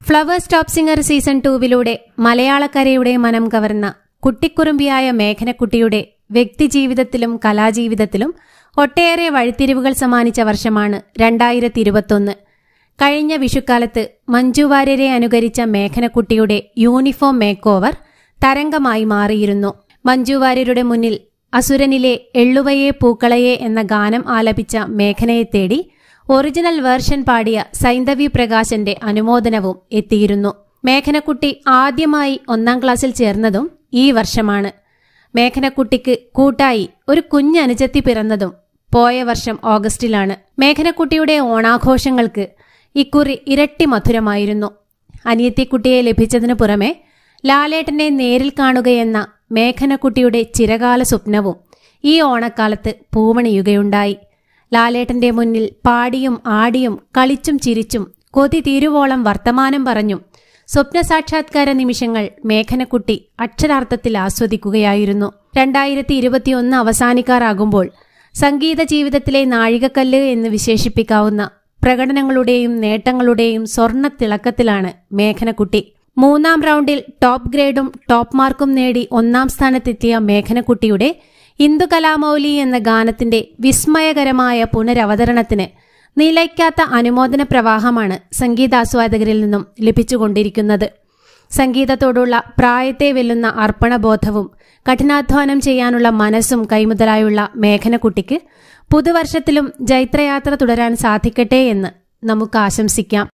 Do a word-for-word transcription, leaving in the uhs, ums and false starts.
Flowers top singer season ടൂവിലൂടെ മലയാളക്കരയുടെ മനം കവർന്ന കുട്ടിക്കുറുമ്പിയായ മേഘനക്കുട്ടിയുടെ വ്യക്തിജീവിതത്തിലും കലാജീവിതത്തിലും ഒട്ടേറെ വഴിത്തിരിവുകൾ സമ്മാനിച്ച വർഷമാണ് രണ്ടായിരത്തി ഇരുപത്തൊന്ന്. കഴിഞ്ഞ വിഷുക്കാലത്ത് മഞ്ജു വാര്യരെ അനുകരിച്ച മേഘനക്കുട്ടിയുടെ യൂണിഫോം മേക്ക് ഓവർ തരംഗമായി മാറിയിരുന്നു. മഞ്ജു വാര്യരുടെ മുന്നിൽ അസുരനിലെ എള്ളുവയെ പൂക്കളയെ എന്ന ഗാനം ആലപിച്ച മേഘനയെ തേടി ഒറിജിനൽ വേർഷൻ പാടിയ സൈന്ധവി പ്രകാശന്റെ അനുമോദനവും എത്തിയിരുന്നു. മേഘനക്കുട്ടി ആദ്യമായി ഒന്നാം ക്ലാസ്സിൽ ചേർന്നതും ഈ വർഷമാണ്. മേഘനക്കുട്ടിക്ക് കൂട്ടായി ഒരു കുഞ്ഞനുജത്തി പിറന്നതും പോയ വർഷം ഓഗസ്റ്റിലാണ്. മേഘനക്കുട്ടിയുടെ ഓണാഘോഷങ്ങൾക്ക് ഇക്കുറി ഇരട്ടി മധുരമായിരുന്നു. അനിയത്തിക്കുട്ടിയെ ലഭിച്ചതിനു പുറമെ ലാലേട്ടനെ നേരിൽ കാണുകയെന്ന മേഘനക്കുട്ടിയുടെ ചിരകാല സ്വപ്നവും ഈ ഓണക്കാലത്ത് പൂവണിയുകയുണ്ടായി. ലാലേട്ടന്റെ മുന്നിൽ പാടിയും ആടിയും കളിച്ചും ചിരിച്ചും കൊതി തീരുവോളം വർത്തമാനം പറഞ്ഞും സ്വപ്നസാക്ഷാത്കാര നിമിഷങ്ങൾ മേഘനക്കുട്ടി അക്ഷരാർത്ഥത്തിൽ ആസ്വദിക്കുകയായിരുന്നു. രണ്ടായിരത്തി ഇരുപത്തിയൊന്ന് അവസാനിക്കാറാകുമ്പോൾ സംഗീത ജീവിതത്തിലെ നാഴികക്കല്ല് എന്ന് വിശേഷിപ്പിക്കാവുന്ന പ്രകടനങ്ങളുടെയും നേട്ടങ്ങളുടെയും സ്വർണ്ണത്തിളക്കത്തിലാണ് മേഘനക്കുട്ടി. മൂന്നാം റൗണ്ടിൽ ടോപ്പ് ഗ്രേഡും ടോപ്പ് മാർക്കും നേടി ഒന്നാം സ്ഥാനത്തെത്തിയ മേഘനക്കുട്ടിയുടെ ഇന്ദുകലാമൗലി എന്ന ഗാനത്തിന്റെ വിസ്മയകരമായ പുനരവതരണത്തിന് നിലയ്ക്കാത്ത അനുമോദന പ്രവാഹമാണ് സംഗീതാസ്വാദകരിൽ നിന്നും ലഭിച്ചുകൊണ്ടിരിക്കുന്നത്. സംഗീതത്തോടുള്ള പ്രായത്തെ വെല്ലുന്ന അർപ്പണബോധവും കഠിനാധ്വാനം ചെയ്യാനുള്ള മനസ്സും കൈമുതലായുള്ള മേഘനക്കുട്ടിക്ക് പുതുവർഷത്തിലും ജൈത്രയാത്ര തുടരാൻ സാധിക്കട്ടെ എന്ന് നമുക്ക് ആശംസിക്കാം.